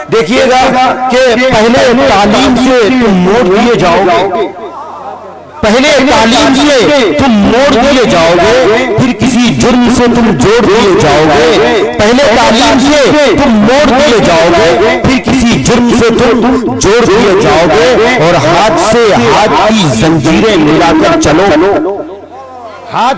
देखिएगा कि पहले तालीम से तुम मोड़ दिए जाओगे, पहले तालीम से तुम मोड़ दिए जाओगे, फिर किसी जुर्म से तुम जोड़ दिए जाओगे। पहले तालीम से तुम मोड़ दिए जाओगे, फिर किसी जुर्म से तुम जोड़ दिए जाओगे, और हाथ से हाथ की जंजीरें मिलाकर चलो, हाथ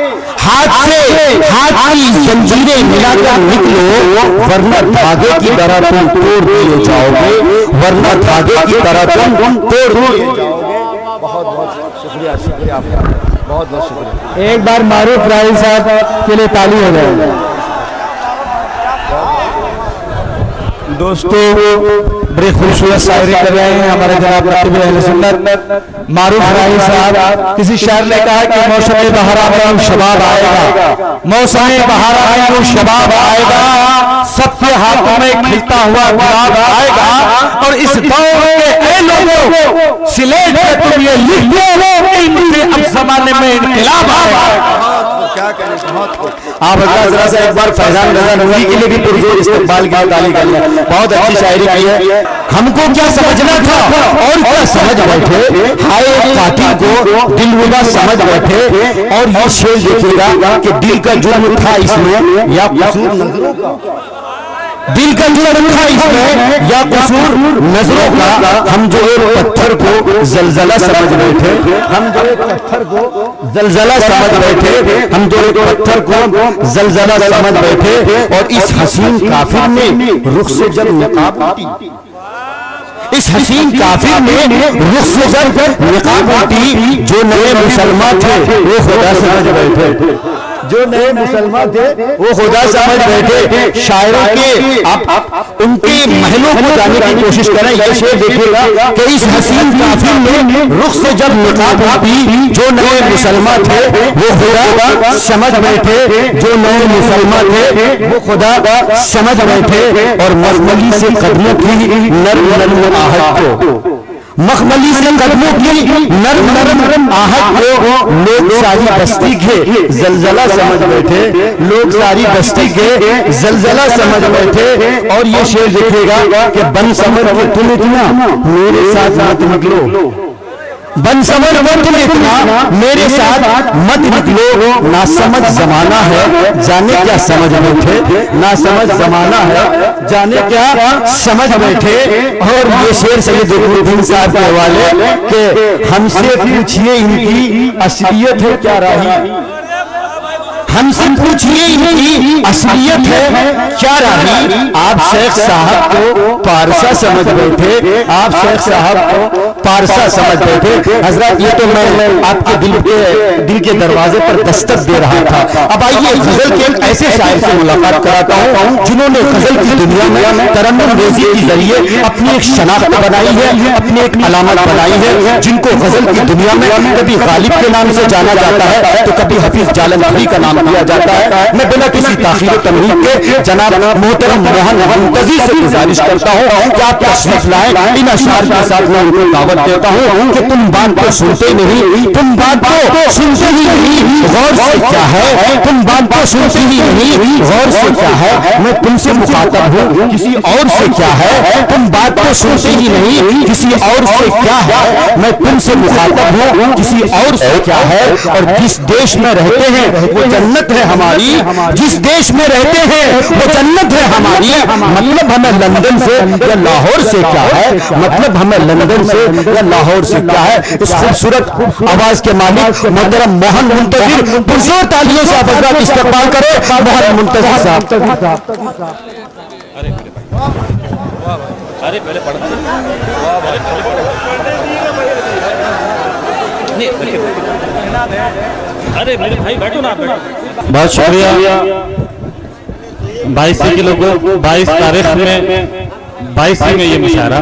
की जंजीरें मिलाकर निकलो, वरना धागे की तरह तुम तोड़ दिए जाओगे, वरना धागे की तरह तुम तोड़ दिए जाओगे। बहुत बहुत शुक्रिया, शुक्रिया आपका, बहुत बहुत शुक्रिया। एक बार मारूफ राही साहब के लिए ताली हो जाए। दोस्तों बड़े खूबसूरत शायरी कर रहे हैं हमारे जनाब नकीब अहले सुन्नत मारूफ राही साहब। किसी शायर ने कहा कि मौसम बहारा में शबाब आएगा, मौसम बहारा में शबाब आएगा, सबके हाथों में खिलता हुआ गुलाब आएगा, और इस दौर के लोगों सिलेट में तुम ये लिख दो अब जमाने में इनकलाब आएगा। क्या करें, आप जरा सा एक बार फैजान रजा नूरी के लिए भी पुरजोर इस्तेमाल की ताली कर लिया। बहुत अच्छी शायरी की है। हमको क्या समझना था और क्या समझ बैठे, हाय कातिल को दिलरुबा समझ बैठे। और ये शेर देखिएगा कि दिल का जुर्म था इसमें या कसूर नजरों का, दिल का जुर्म था इसमें या कसूर नजरों का। हम जो एक पत्थर को जलजला समझ बैठे, हम जो एक पत्थर को जलजला समझ बैठे, हम जो एक पत्थर को जलजला समझ बैठे। और इस हसीन काफिर ने रुख से जब निकाब उठी, इस हसीन काफिर ने रुख से जब निकाब उठी, जो नए मुसलमान थे वो खुदा समझ बैठे, जो नए मुसलमान थे वो खुदा समझ बैठे। शायरों के आप उनके महलों को जाने की कोशिश करें। ये शेर देखिएगा कि इस हसीन काफिर ने रुख से जब निकाब उठी, जो नए मुसलमान थे वो खुदा समझ बैठे, जो नए मुसलमान थे वो खुदा समझ बैठे। और मखमली से कदमों की नर्म नर्म आहट को, मखमली से कदमों की नर्म नर्म आहट को लोग सारी बस्ती के जलजला समझ बैठे, लोग सारी बस्ती के जलजला समझ बैठे। और ये शेर देखिएगा कि बन समझ के तुम इतना मेरे साथ मत निकलो, बन समझ वो तुम इतना मेरे साथ मत निकलो। ना समझ जमाना है जाने क्या समझ बैठे, ना समझ जमाना है जाने क्या समझ बैठे। और ये शेर सैयद नुरुद्दीन साहब के हवाले कि हमसे पूछिए इनकी असलियत है क्या रही, हमसे पूछिए इनकी असलियत है क्या रही। आप शेख साहब को पारसा समझ बैठे, आप शेख साहब को पारसा समझ बैठे। हजरत ये तो मैं आपके दिल के दरवाजे पर दस्तक दे रहा था। अब आइए गजल के एक ऐसे शायर से मुलाकात कराता हूँ जिन्होंने गजल की दुनिया में तरन्नुम रेज़ी के जरिए अपनी एक शनाख्त बनाई है, अपनी एक अलामत बनाई है, जिनको गजल की दुनिया में कभी गालिब के नाम से जाना जाता है तो कभी हफीज जालंधरी का नाम दिया जाता है। मैं बिना किसी ताखीर तमहीद के जनाब मोहतरम मोहन मुंतजी से गुजारिश करता हूँ कि आप तशरीफ लाएं। इन अशआर के साथ मैं उनको दावत देता हूँ कि तुम बात को सुनते नहीं, तुम बात को सुनते ही नहीं, गौर से क्या है, तुम बात को सुनते ही नहीं, गौर से क्या है। मैं तुमसे मुखातब हूँ किसी और से क्या है, तुम बात को सुनते ही नहीं, किसी और से क्या है। मैं तुमसे मुखातब हूँ किसी और से क्या है। और जिस देश में रहते हैं वो जन्नत है हमारी, जिस देश में रहते हैं वो जन्नत है हमारी। मतलब हमें लंदन से या लाहौर से क्या है, मतलब हमें लंदन से या लाहौर से क्या है। इस खूबसूरत आवाज के मालिक मोहतरम मोहन मुंतजिर, पुरजोर तालियों से आप हज़रात इस्तकबाल करें मोहन मुंतजिर साहब। अरे पहले अरे मेरे भाई बैठो ना, बहुत शुक्रिया। 22 के लोगों 22 तारीख में 22 में ये मुशायरा,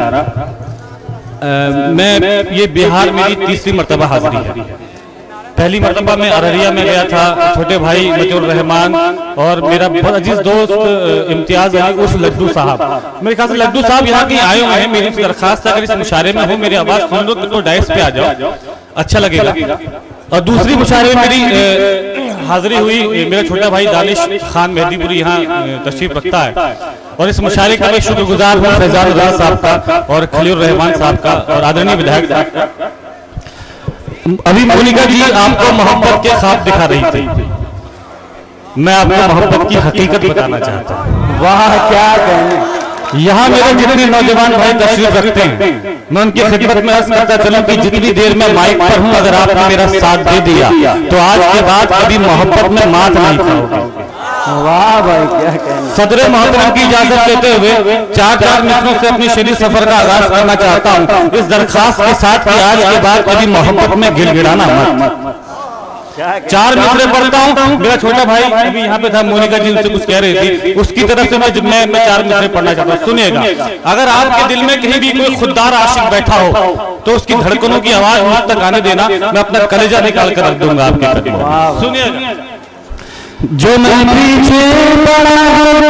मैं ये बिहार मेरी तीसरी मरतबा हाजिरी है। पहली मरतबा मैं अररिया में गया था, छोटे भाई मजूर रहमान और मेरा बहुत अजीज दोस्त इम्तियाज अली उस लड्डू साहब, मेरे ख्याल से लड्डू साहब यहाँ कहीं आए हुए हैं। मेरी दरखास्त अगर इस मुशायरे में हो, मेरी आवाज़ सुन लो तो डायस पे आ जाओ, अच्छा लगेगा। और दूसरी मुशायरे में मेरी हाजिरी हुई, मेरा छोटा भाई दानिश खान मेहदीपुरी यहाँ तशरीफ रखता है। और इस मुशायरे का मैं शुक्रगुजार हूँ फैजान रजा साहब का और खलील रहमान साहब का और आदरणीय विधायक साहब का। अभी मोनिका जी आपको मोहब्बत के ख्वाब दिखा रही थी, मैं आपको मोहब्बत की हकीकत बताना चाहता हूँ। वाह क्या कहने। यहाँ मेरे जितने नौजवान भाई तशरीफ रखते हैं, मैं उनकी खिदमत में अर्ज करता चलूं कि जितनी देर में माइक पर हूँ, अगर आपने मेरा साथ दे दिया तो आज के बाद कभी मोहब्बत में मात नहीं खाओगे। वाह भाई क्या कहने। सदर मोहतरम की इजाजत लेते हुए 4 मिसरों से अपनी शरीर सफर का आगाज करना चाहता हूँ, इस दरखास्त के साथ कि आज के बाद कभी मोहब्बत में गिड़गिड़ाना मत। 4 मिसरे पढ़ता हूँ। मेरा छोटा भाई अभी यहाँ पे था, मोनिका जी उनसे कुछ कह रही थी, उसकी तरफ से मैं 4 मिसरे पढ़ना चाहता हूँ। सुनिएगा, अगर आपके दिल में कहीं भी कोई खुददार आशिक बैठा हो तो उसकी धड़कनों की आवाज मुझ तक आने देना, मैं अपना कलेजा निकाल कर रख दूंगा आपके कदमों। सुनिएगा, जो मैं पीछे पड़ा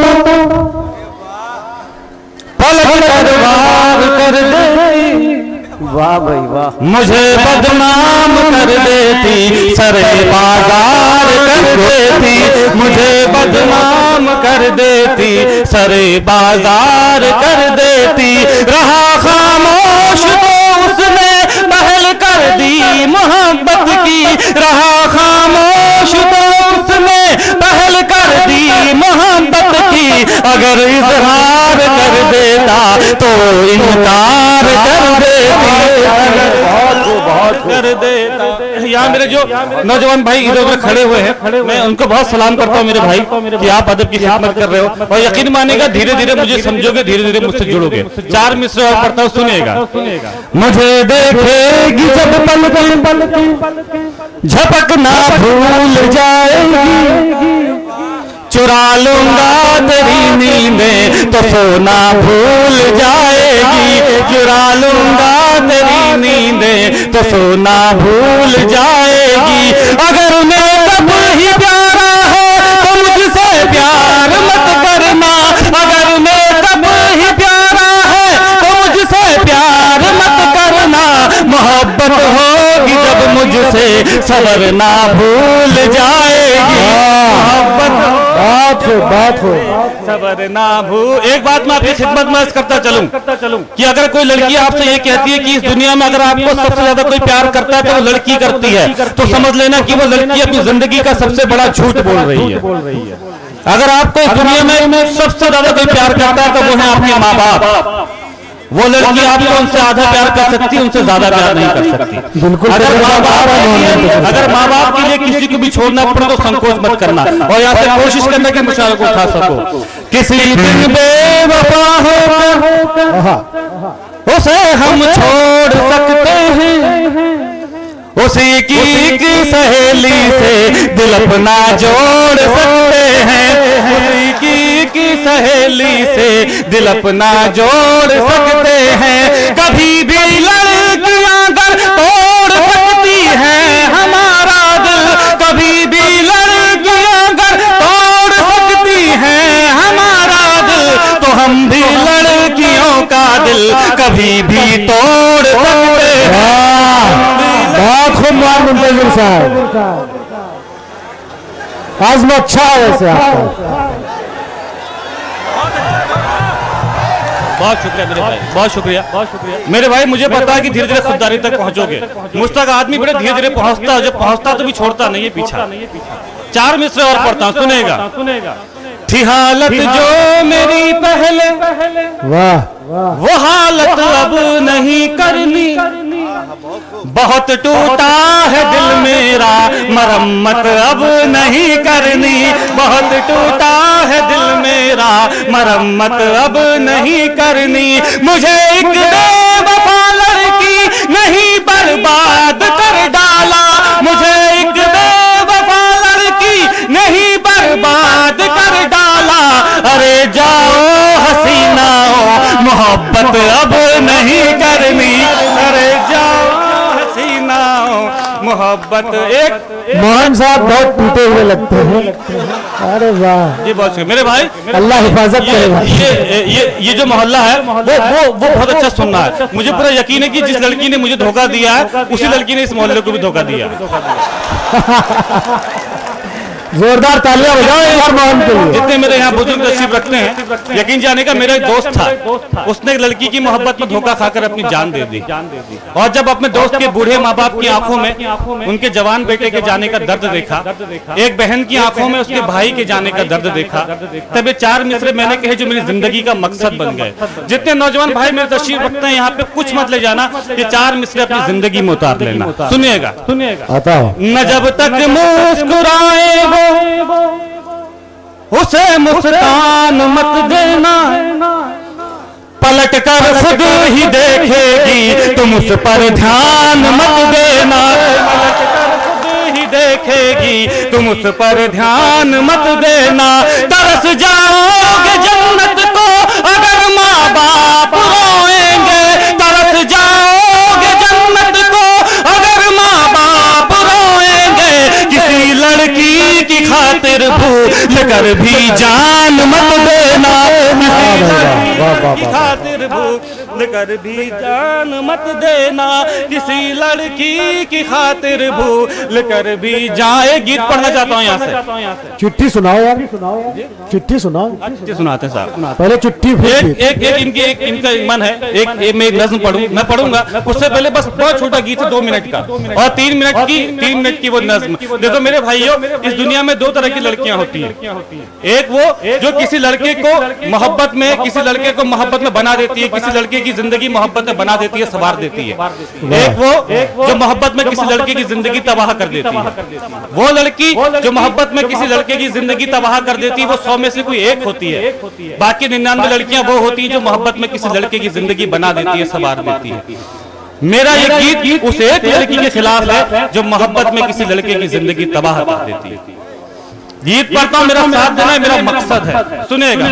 पलट कर वार कर देती, वाह भाई वाह, मुझे बदनाम कर देती, सरे बाजार कर देती, मुझे बदनाम कर देती, सरे बाजार कर देती। रहा खामोश तो उसने पहल कर दी मोहब्बत की, रहा खामोश तो उसने पहल कर दी मोहब्बत की। अगर इजहार कर देता तो इनकार कर देती, बहुत कर देता। यहाँ मेरे जो नौजवान भाई इधर उधर खड़े हुए हैं, मैं उनको बहुत सलाम करता हूँ मेरे भाई कि आप अदब की खिदमत कर रहे हो, और यकीन मानेगा धीरे धीरे मुझे समझोगे, धीरे धीरे मुझसे जुड़ोगे। 4 मिसरे और पढ़ता हूँ, सुनिएगा। मुझे देखेगी जब पलके झपकना भूल जाएगी, चुरा लूंगा तेरी नींदें तो सोना भूल जाएगी, चुरा लूंगा तेरी नींदें तो सोना भूल जाएगी। अगर उन्हें तब ही प्यारा है तो मुझसे प्यार मत करना, अगर उन्हें तब ही प्यारा है तो मुझसे प्यार मत करना। मोहब्बत होगी जब मुझसे सबर ना भूल जाएगी, बात हो सबर ना भूल। एक बात मैं आपकी खिदमत में अर्ज करता चलूं कि अगर कोई लड़की आपसे ये कहती है कि इस दुनिया में अगर आपको सबसे ज्यादा कोई प्यार करता है तो वो लड़की करती है, तो समझ लेना कि वो लड़की अपनी जिंदगी का सबसे बड़ा झूठ बोल रही है। अगर आपको इस दुनिया में सबसे ज्यादा कोई प्यार करता है तो वो है आपके माँ बाप। वो लड़की आपको उनसे आधा प्यार कर सकती है, उनसे ज्यादा प्यार नहीं कर सकती। बिल्कुल। अगर माँ बाप के लिए किसी को भी छोड़ना पड़े तो संकोच मत करना, और यहाँ से कोशिश करना कि मुशायरे को उठा सको। किसी दिन बेवफा होकर उसे हम छोड़ सकते हैं, उसी की सहेली से दिल अपना जोड़ सकते हैं, उसी की सहेली से दिल अपना जोड़ सकते हैं। कभी भी लड़कियां अगर तोड़ सकती हैं हमारा दिल, कभी भी लड़कियां अगर तोड़ सकती हैं हमारा दिल, तो हम भी लड़कियों का दिल कभी भी तोड़ सकते हैं। बहुत खूब मुंतजिर साहब, आज में अच्छा है वैसे आपका। बहुत शुक्रिया मेरे भाई, बहुत शुक्रिया मेरे भाई। मुझे पता है कि धीरे धीरे खुददारी तक पहुंचोगे, मुझ तक आदमी बड़े धीरे धीरे पहुंचता है, जब पहुंचता तो भी छोड़ता नहीं है पीछा। 4 मिसरे और पढ़ता हूं, सुनेगा। थी हालत जो मेरी पहले, वाह, वो हालत अब नहीं करनी, बहुत टूटा है दिल मेरा, मरम्मत अब नहीं करनी, बहुत टूटा है दिल मेरा, मरम्मत अब नहीं करनी। मुझे एक बेवफा लड़की नहीं बर्बाद कर डाला, मुझे एक बेवफा लड़की नहीं बर्बाद कर डाला। अरे जाओ हसीनाओ, मोहब्बत अब नहीं करनी, अरे जाओ मोहब्बत। एक मोहन साहब बहुत टूटे हुए लगते हैं। अरे वाह जी, बहुत मेरे भाई, अल्लाह हिफाजत करेगा। ये जो मोहल्ला है वो बहुत अच्छा सुनना है। मुझे पूरा यकीन है कि जिस लड़की ने मुझे धोखा दिया है उसी लड़की ने इस मोहल्ले को भी धोखा दिया। जोरदार तालियां बजाओ यार मोहन के लिए। जितने मेरे यहाँ बुजुर्ग तशरीफ रखते हैं, यकीन जाने का मेरा एक दोस्त था, उसने एक लड़की की मोहब्बत में धोखा खाकर अपनी जान दे दी। और जब अपने दोस्त के बूढ़े माँ बाप की आंखों में उनके जवान बेटे के जाने का दर्द देखा, एक बहन की आंखों में उसके भाई के जाने का दर्द देखा, तब ये चार मिसरे मैंने कहे जो मेरी जिंदगी का मकसद बन गए। जितने नौजवान भाई मेरे तशरीफ रखते हैं यहाँ पे, कुछ मत ले जाना, ये चार मिसरे अपनी जिंदगी में उतार लेना। सुनिएगा, न जब तक मुस्कुराए वो उसे मुस्कान मत देना, पलट कर खुद ही देखेगी तुम उस पर ध्यान मत देना, पलट कर खुद ही देखेगी तुम उस पर ध्यान मत देना। तरस जाओगे जन्नत को अगर माँ बाप रोएंगे, तरस जाओगे जन्नत को अगर माँ बाप रोएंगे। किसी लड़की की खातिर भूल कर भी जान मत देना, किसी लड़की की खातिर भूल कर भी जान मत देना, किसी लड़की की खातिर भूल कर भी जाए। गीत पढ़ना चाहता हूँ यहाँ से। चिट्ठी सुनाओ यार, चिट्ठी सुनाओ। चिट्ठी सुनाते हैं साहब, पहले चिट्ठी। एक इनका मन है, एक मैं नज्म पढ़ूं, मैं पढ़ूंगा, उससे पहले बस बहुत छोटा गीत है 2 मिनट का, और 3 मिनट की वो नज्म। देखो मेरे भाइयों, इस दुनिया में 2 तरह की लड़कियां होती हैं। एक वो जो किसी लड़के को मोहब्बत में, किसी लड़के को मोहब्बत में बना देती है, किसी लड़के की जिंदगी मोहब्बत में बना देती है, संवार देती है। एक वो जो मोहब्बत में किसी लड़के की जिंदगी तबाह कर देती है। वो लड़की जो मोहब्बत में किसी लड़के की जिंदगी तबाह कर देती है, वो 100 में से कोई एक होती है। बाकी 99 लड़कियां वो होती हैं जो मोहब्बत में किसी लड़के की जिंदगी बना देती है, संवार देती है। मेरा ये गीत उस एक लड़की के खिलाफ है जो मोहब्बत में किसी लड़के की जिंदगी तबाह कर देती है। गीत पढ़ता हूं, मेरा साथ देना मेरा मकसद है। सुनेगा।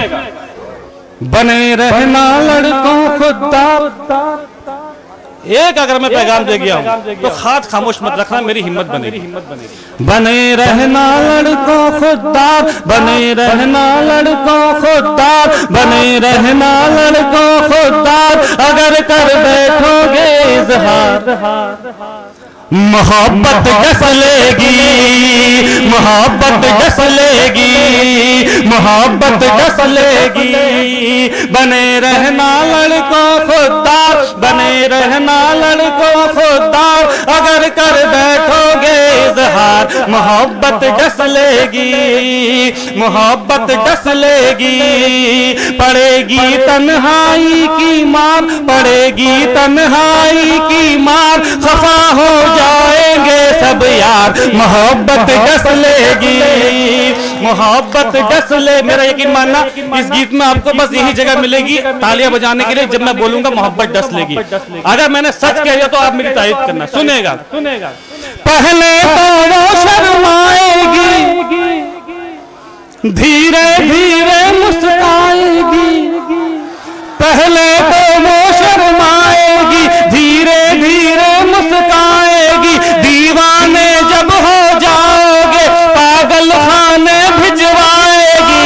बने रहना लड़कों खुदा, एक अगर मैं पैगाम दे गया हूं तो हाथ खामोश मत रखना, मेरी हिम्मत बनेगी। बने रहना लड़कों खुदा, बने रहना लड़कों खुदा, बने रहना लड़कों खुदा, अगर कर बैठोगे इज़हार मोहब्बत डस लेगी, मोहब्बत डस लेगी, मोहब्बत डस लेगी। बने रहना लड़कों खुदा, बने रहना लड़कों खुदा, अगर कर बैठोगे इज़हार मोहब्बत डस लेगी, मोहब्बत डस लेगी। पड़ेगी तन्हाई की मार, पड़ेगी तन्हाई की मार, खफा हो जाएंगे सब यार मोहब्बत डस लेगी, मोहब्बत डस ले। मेरा यकीन मानना, इस गीत में आपको बस यही जगह मिलेगी तालियां बजाने के लिए जब मैं बोलूंगा मोहब्बत डस लेगी। अगर मैंने सच कह दिया तो आप मेरी तारीफ करना। सुनेगा। पहले तो वो शर्माएगी, धीरे धीरे मुस्काएगी, पहले तो वो शर्माएगी, धीरे धीरे मुस्काएगी। दीवाने जब हो जाओगे पागल खाने भिजवाएगी।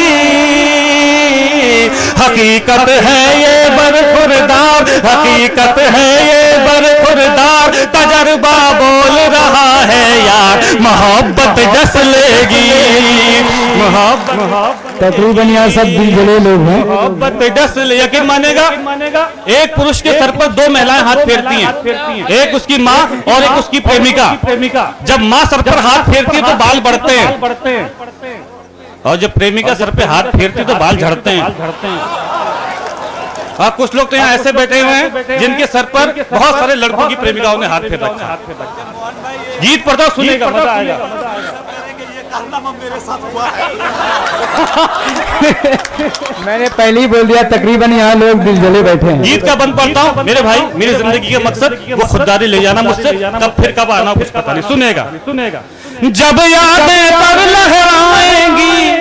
हकीकत है ये बरखुरदार, हकीकत है ये बरखुरदार, तजर्बा बोल रहा है यार मोहब्बत डस लेगी, मोहब्बत। तकरीबन यहाँ सब दिल जले लोग हैं। मोहब्बत डस ले। यकीन मानेगा, एक पुरुष के सर पर 2 महिलाएं हाथ फेरती हैं, एक उसकी माँ और एक उसकी प्रेमिका। जब माँ सर पर हाथ फेरती है तो बाल बढ़ते हैं, और जब प्रेमिका सर पे हाथ फेरती तो बाल झड़ते हैं। हाँ, कुछ लोग तो यहाँ ऐसे बैठे हुए हैं जिनके सर पर बहुत सारे लड़कों की प्रेमिकाओं ने हाथ फेर रखा। गीत पढ़ता हूं, सुनेगा, मजा आएगा। मेरे साथ हुआ है। मैंने पहले ही बोल दिया, तकरीबन यहाँ लोग दिल जले बैठे हैं। गीत का बंद पढ़ता हूँ मेरे भाई, मेरी जिंदगी का मकसद वो खुददारी ले जाना मुझसे, तब फिर कब आना कुछ पता नहीं। सुनेगा। जब यादें पर लहराएंगी,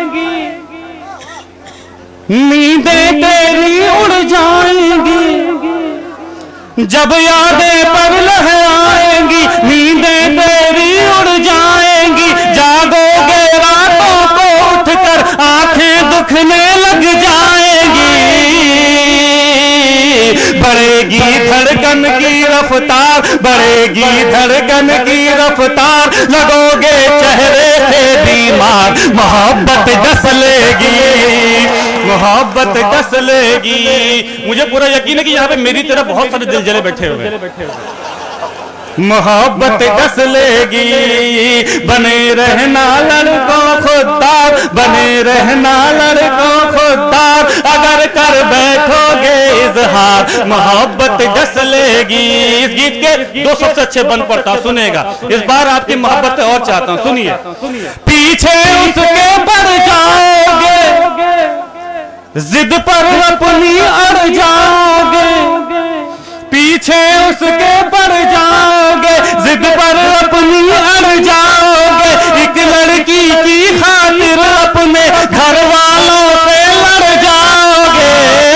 नींदें तेरी उड़ जाएंगी, जब यादें पर लहराएंगी, नींदें तेरी उड़ जाएंगी। जागोगे रातों को उठकर आंखें दुखने लग जाएंगी, बढ़ेगी धड़कन की रफ्तार, बढ़ेगी धड़कन की रफ्तार, लगोगे चेहरे से बीमार, मोहब्बत डस लेगी, मोहब्बत डस लेगी। मुझे पूरा यकीन है कि यहाँ पे मेरी तरह बहुत सारे दिल जले बैठे हुए हैं। मोहब्बत डस लेगी, बने रहना लड़कों खुददार, बने रहना लड़कों खुददार, अगर कर बैठोगे इजहार, मोहब्बत डस लेगी। इस गीत के दो सबसे अच्छे बन पड़ता, सुनेगा इस बार आपकी मोहब्बत और चाहता हूं, सुनिए। पीछे उसके पड़ जाओगे, जिद पर अपनी अड़ जाओगे, पीछे उसके पड़ जाओगे, जिद पर अपनी अड़ जाओगे, एक लड़की की खातिर अपने घर वालों से लड़ जाओगे,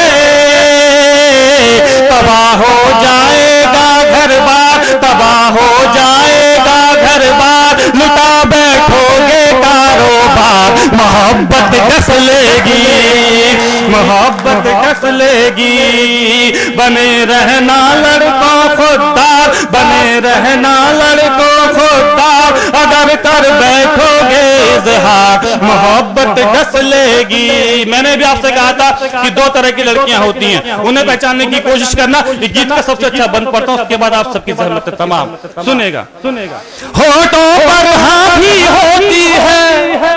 तबाह हो जाएगा घर बार, तबाह हो जाएगा घर बार, लुटा बैठोगे कारोबार, मोहब्बत डस लेगी, मोहब्बत डस लेगी। बने रहना लड़कों खुददार, बने रहना लड़कों खुददार, अगर कर बैठोगे इजहार, मोहब्बत डस लेगी। मैंने भी आपसे कहा था कि दो तरह की लड़कियां होती हैं, उन्हें पहचानने की कोशिश करना। इस गीत का सबसे अच्छा बंद पड़ता हूं, उसके बाद आप सबकी जहमत तमाम सुनेगा। होठों पर हाँ भी होती है,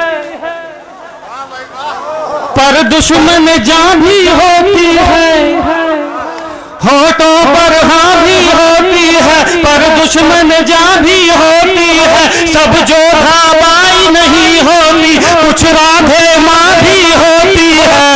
पर दुश्मन जान भी होती है, होठों पर हाँ भी होती है, पर दुश्मन जान भी होती है, सब जो धाबाई नहीं होती, कुछ राधे माँ भी होती है।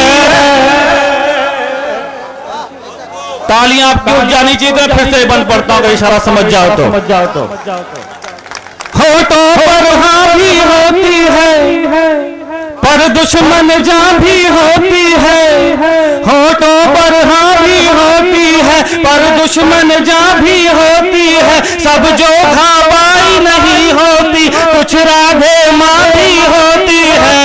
तालियां आपकी उठ जानी चाहिए, फिर से बंद पड़ता हूं, इशारा समझ जाओ तो। होठों पर हाँ भी होती है, पर दुश्मन जान भी होती है, होठों पर हाँ भी होती है, पर दुश्मन जान भी होती है, सब जो खाबाई नहीं होती, कुछ राधे माँ भी होती है।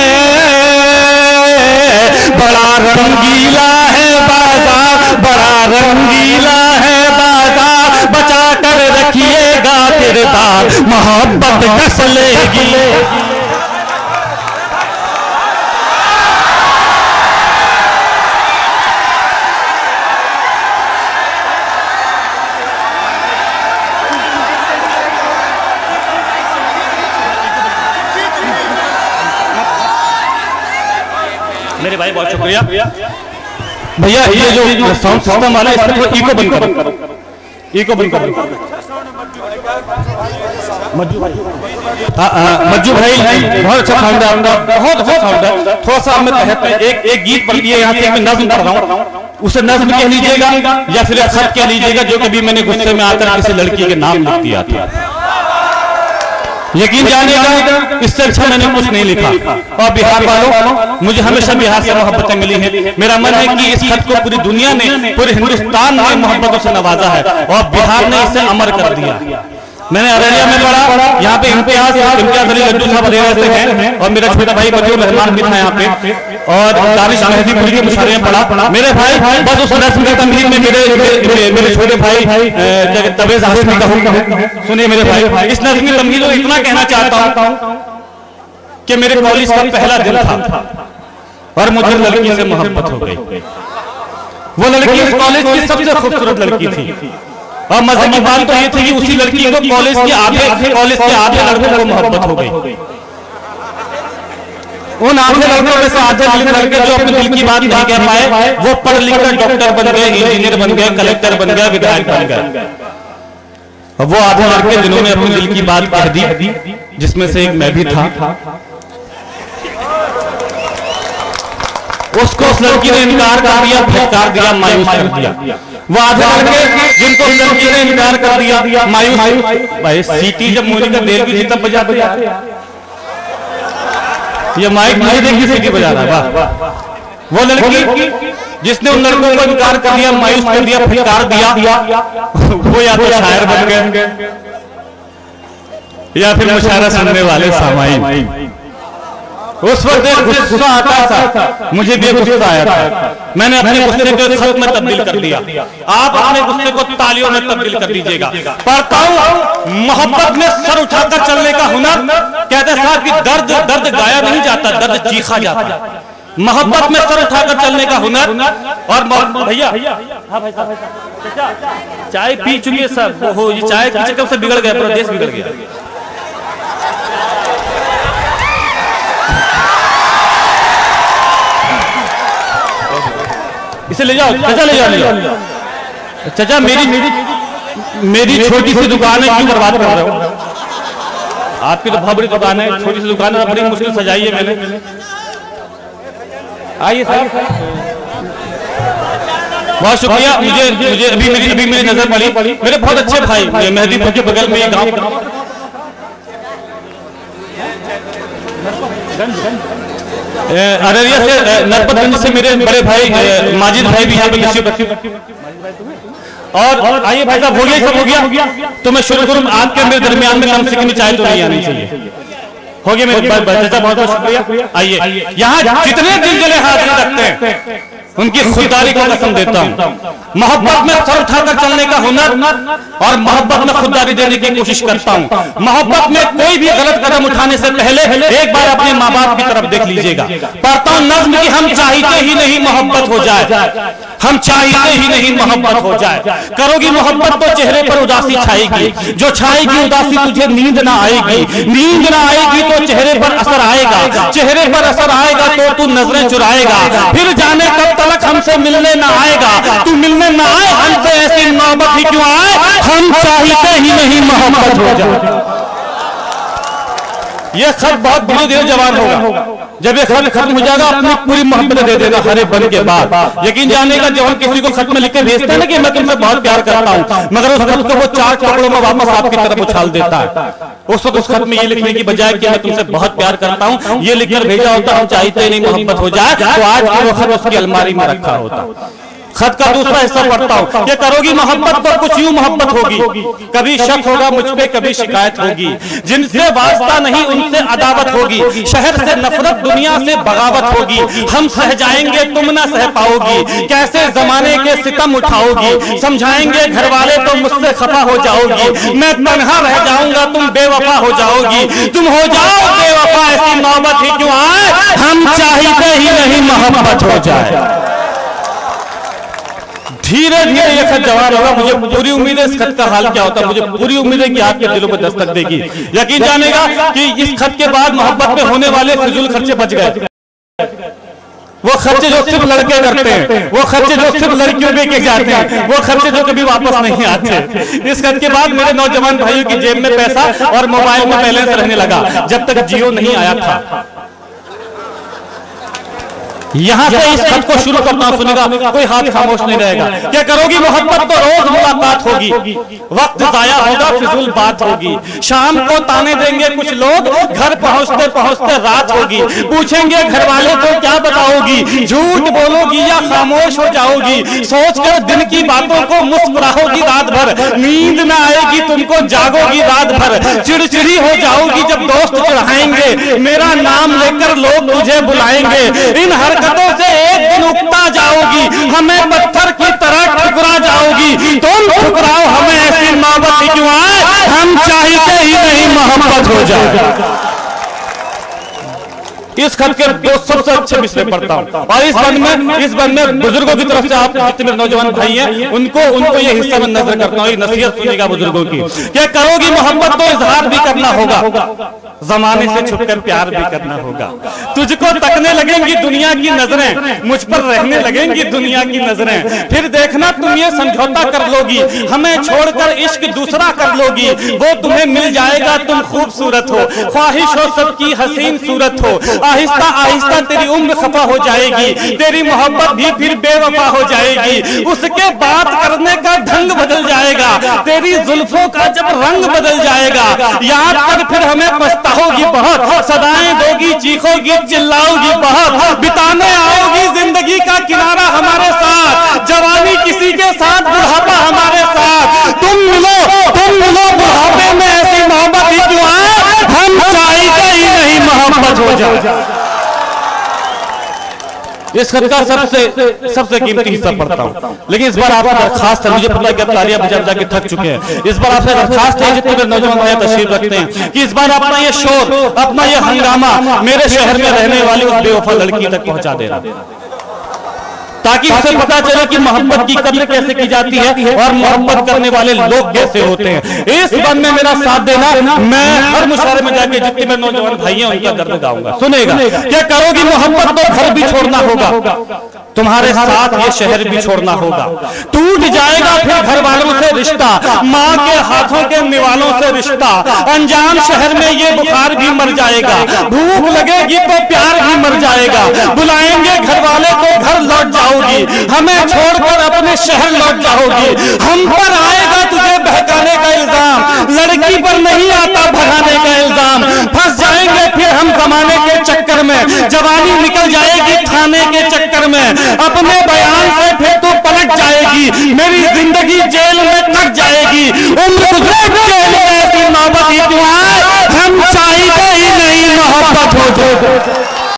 बड़ा रंगीला है बाजार, बड़ा रंगीला है बाजार, बचा कर रखिएगा किरदार, मोहब्बत डस लेगी। मेरे भाई बहुत शुक्रिया भैया। ये जो साउंड सिस्टम वाला है, इसमें थोड़ा इको बंद करो, इको बंद करो। मज्जू भाई बहुत अच्छा साउंड है आपका, बहुत अच्छा साउंड है। थोड़ा सा मैं तहत में एक गीत पढ़ दिए, यहाँ से मैं नज्म पढ़ रहा हूँ, उसे नज्म कह लीजिएगा या फिर एक खत कह लीजिएगा, जो कभी मैंने गुस्से में आकर किसी लड़की के नाम लिख दिया था। यकीन जानिएगा, इससे अच्छा मैंने कुछ नहीं लिखा। और बिहार वालों, मुझे हमेशा बिहार से मोहब्बतें मिली हैं। मेरा मन है कि इस खत को पूरी दुनिया ने, पूरे हिंदुस्तान ने मोहब्बतों से नवाजा है, और बिहार ने इसे अमर कर दिया। मैंने अररिया में पढ़ा, यहाँ पे इम्तियाज अली लड्डू साहब अररिया से हैं, और मेरा छोटा भाई बदरुल रहमान भी था यहाँ पे, और दानिश मेहदीपुरी के मुशायरे में पढ़ा। मेरे भाई बस उस रस्म के तमहीद में मेरे छोटे भाई तबरेज हाशमी का हुक्म सुनिए मेरे भाई। इस नज़्म की तमहीद इतना कहना चाहता हूँ कि मेरे कॉलेज का पहला दिन था और मुझे लड़की से मोहब्बत हो गई। वो लड़की इस कॉलेज की सबसे खूबसूरत लड़की थी, और मजे की बात तो ये थी कि उसी लड़की को कॉलेज के आधे लड़कों को मोहब्बत हो गई। उन आधे लड़कों में से आधे लड़के जो अपने दिल की बात नहीं कह पाए, वो पढ़ लिखकर डॉक्टर बन गए, इंजीनियर बन गए, कलेक्टर बन गए, विधायक बन गए। और वो आधे लड़के जिन्होंने अपने दिल की बात कह दी, जिसमें से एक मैं भी था, उसको उस लड़की ने इनकार कर दिया, फटकार दिया, मायूस कर दिया। वो आधे लड़के जिनको उस लड़की ने इनकार कर दिया, मायूस। भाई सीटी जब मोनिका देर भी थी तब बजाते यार, ये माइक नहीं देखी सीटी बजा रहा। वाह। वो लड़की जिसने उन लड़कों को इनकार कर दिया, मायूस कर दिया, फटकार दिया, वो या तो शायर बन गए या फिर मुशायरा सुनने वाले सामाईन। उस वक्त एक गुस्सा आता था, मुझे भी गुस्सा आया था। मैंने अपने गुस्से को खत में तब्दील कर दिया। आप अपने गुस्से को तालियों में तब्दील कर दीजिएगा। पढ़ता हूं, मोहब्बत में सर उठाकर चलने का हुनर। कहते साहब कि दर्द दर्द गाया नहीं जाता, दर्द चीखा जाता है। मोहब्बत में सर उठाकर चलने का हुनर। और भैया, हाँ भाई साहब, चाय पी चुके सर, हो ये चाय के चक्कर से बिगड़ गया, पूरा देश बिगड़ गया। इसे ले जाओ चाचा, ले जाओ चाचा। मेरी छोटी सी दुकान है, क्यों बर्बाद कर रहे हो? आपकी तो बहुत बड़ी दुकान है, छोटी सी दुकान है, बड़ी मुश्किल सजाई है मैंने। आइए सर, बहुत शुक्रिया। मुझे अभी मेरी नजर पड़ी, मेरे बहुत अच्छे भाई मेहदीपुर के बगल में ये गांव, अररिया से, नरपतगंज से मेरे बड़े भाई माजिद भाई भी यहाँ पे। और आइए भाई साहब, हो गया सब हो गया, तो मैं शुरू करूँ। आपके मेरे दरमियान में कम से कम चाय तो नहीं आनी चाहिए। हो गया मेरे चाचा, बहुत बहुत शुक्रिया। आइए, यहाँ जितने दिल जले हाथ रखते हैं उनकी खुददारी को कसम देता हूँ। मोहब्बत में सर उठाकर चलने का हुनर और मोहब्बत में खुददारी देने की कोशिश करता हूँ। मोहब्बत में कोई भी गलत कदम उठाने से पहले एक बार अपने माँ बाप की तरफ देख लीजिएगा। पढ़ता हूँ नज़्म कि हम चाहते ही नहीं मोहब्बत हो जाए, हम चाहते ही नहीं मोहब्बत हो जाए। करोगी मोहब्बत तो चेहरे पर उदासी छाएगी, जो छाएगी उदासी तुझे नींद ना आएगी, नींद ना आएगी तो चेहरे पर असर आएगा, चेहरे पर असर आएगा तो तू नजरें चुराएगा, फिर जाने कब तक हमसे मिलने ना आएगा। तू मिलने ना आए हमसे, ऐसी नौबत ही क्यों आए, हम चाहते ही नहीं मोहब्बत हो जाए। यह खत बहुत धीरे धीरे जवान होगा। जब ये खत खत्म हो जाएगा, अपनी पूरी मोहब्बत दे देगा हरे बन के बाद। यकीन जाने का, जब हम किसी को खत में लिख के भेजते हैं ना कि मैं तुमसे बहुत प्यार करता हूँ, मगर उस खत को वो 4 टुकड़ों में वापस आपकी तरफ उछाल देता है। उस वक्त उस खत में ये लिखने की बजाय कि मैं तुमसे बहुत प्यार करता हूँ, ये लिखकर भेजा होता हम चाहते ही नहीं मोहब्बत हो जाए, तो आज वो खत उसकी अलमारी में रखा होता। खत का दूसरा हिस्सा पढ़ता हूँ कि करोगी मोहब्बत तो कुछ यूं मोहब्बत होगी, कभी शक होगा मुझ पे, कभी शिकायत होगी, जिनसे वास्ता नहीं उनसे अदावत होगी, शहर से नफरत दुनिया से बगावत होगी, हम सह जाएंगे तुम ना सह पाओगी, कैसे जमाने के सितम उठाओगी, समझाएंगे घर वाले तो मुझसे खफा हो जाओगी, मैं तन्हा रह जाऊंगा तुम बेवफा हो जाओगी, तुम हो जाओ बेवफा, ऐसी नौबत ही क्यों आए, हम चाहते ही नहीं मोहब्बत हो जाए। धीरे धीरे ये खत जवान होगा। मुझे पूरी उम्मीद है इस खत का हाल क्या होता है, मुझे पूरी उम्मीद है कि आपके दिलों पर दस्तक देगी। यकीन जानेगा कि इस खत के बाद मोहब्बत में होने वाले फिजूल खर्चे बच गए। वो खर्चे जो सिर्फ लड़के करते हैं, वो खर्चे जो सिर्फ लड़कियों में के जाते हैं, वो खर्चे जो कभी वापस नहीं आते। इस खत के बाद मेरे नौजवान भाइयों की जेब में पैसा और मोबाइल में बैलेंस रहने लगा, जब तक जियो नहीं आया था। यहां से इस खत को शुरू करना, सुनेगा कोई हाथ खामोश नहीं रहेगा। क्या करोगी मोहब्बत तो रोज मुलाकात होगी, वक्त जाया होगा फिजूल बात होगी, शाम को ताने देंगे कुछ लोग, घर पहुंचते पहुंचते रात होगी, पूछेंगे घर वाले को क्या बताओगी, झूठ बोलोगी या खामोश हो जाओगी, सोचकर दिन की बातों को मुस्कुराओगी रात भर, नींद ना आएगी तुमको जागोगी रात भर, चिड़चिड़ी हो जाओगी जब दोस्त चढ़ाएंगे, मेरा नाम लेकर लोग तुझे बुलाएंगे, इन हरकतों से एक दिन उगता जाओगी, हमें पत्थर की तरह ठुकरा जाओगी, तुम ठुकराओ हमें, ऐसी नौबत ही क्यों आए, हम चाहते ही नहीं मोहब्बत हो जाए। इस खत के दो सबसे अच्छे मिसरे पढ़ता हूँ, और इस बंद में बुजुर्गों की तरफ से आप जितने नौजवान भाई हैं उनको ये हिस्सा में नजर करता हूँ, नसीहत सुनेगा बुजुर्गों की। क्या करोगी मोहब्बत तो इजहार भी करना होगा, जमाने से छुपकर प्यार भी करना होगा, तुझको तकने लगेंगी दुनिया की नजरें, मुझ पर रहने लगेंगी दुनिया की नजरें, फिर देखना तुम ये समझौता कर लोगी, हमें छोड़कर इश्क दूसरा कर लोगी, वो तुम्हें मिल जाएगा तुम खूबसूरत हो, ख्वाहिश हो सबकी हसीन सूरत हो, आहिस्ता आहिस्ता तेरी उम्र खफा हो जाएगी, तेरी मोहब्बत भी फिर बेवफा हो जाएगी, उसके बात करने का ढंग बदल जाएगा, तेरी जुल्फों का जब रंग बदल जाएगा, याद कर फिर हमें पछताओगी बहुत, सदाएं दोगी चीखोगी चिल्लाओगी बहुत, बिताने आओगी जिंदगी का किनारा हमारे साथ, जवानी किसी के साथ बुढ़ापा हमारे साथ, तुम मिलो बुढ़ापे में, ऐसी मोहब्बत ही क्यों आए, हम चाहते ही नहीं मोहब्बत हो जाए। इस खत का सबसे कीमती हिस्सा पढ़ता हूं। लेकिन इस बार आपका दरखास्त है, मुझे पता है कि आप तालियां बजा बजा के थक चुके हैं। इस बार आपसे दरखास्त है, जितने भी नौजवान भाई तशरीफ रखते हैं, कि इस बार अपना ये शोर, अपना ये हंगामा मेरे शहर में रहने वाली उस बेवफा लड़की तक पहुंचा देना, ताकि उसे पता चले कि मोहब्बत की कदर कैसे की जाती है और मोहब्बत करने वाले लोग कैसे होते हैं। इस बात में मेरा साथ देना। मैं हर मुशारे में जाके जितने मेरे नौजवान भाई हैं उनका दर्द गाऊंगा। सुनेगा क्या करोगी मोहब्बत तो घर भी छोड़ना होगा, तुम्हारे साथ ये शहर भी छोड़ना होगा। टूट जाएगा फिर घर वालों से रिश्ता, माँ के हाथों के निवालों से रिश्ता। अनजान शहर में ये बुखार भी मर जाएगा, भूख लगेगी तो प्यार भी मर जाएगा। बुलाएंगे घर वाले तो घर लौट जाओगी, हमें छोड़कर अपने शहर लौट जाओगी। हम पर आएगा तुझे बहकाने का इल्जाम, लड़की पर नहीं आता भगाने का इल्जाम। फंस जाएंगे फिर हम जमाने के चक्कर में, जवानी निकल जाएगी थाने के चक्कर में। अपने बयान से फिर तू पलट जाएगी, मेरी जिंदगी जेल में कट जाएगी। उम्र गुजरे जेल में ऐसी मोहब्बत ही क्यों आए, हम चाहते ही नहीं मोहब्बत हो जाए।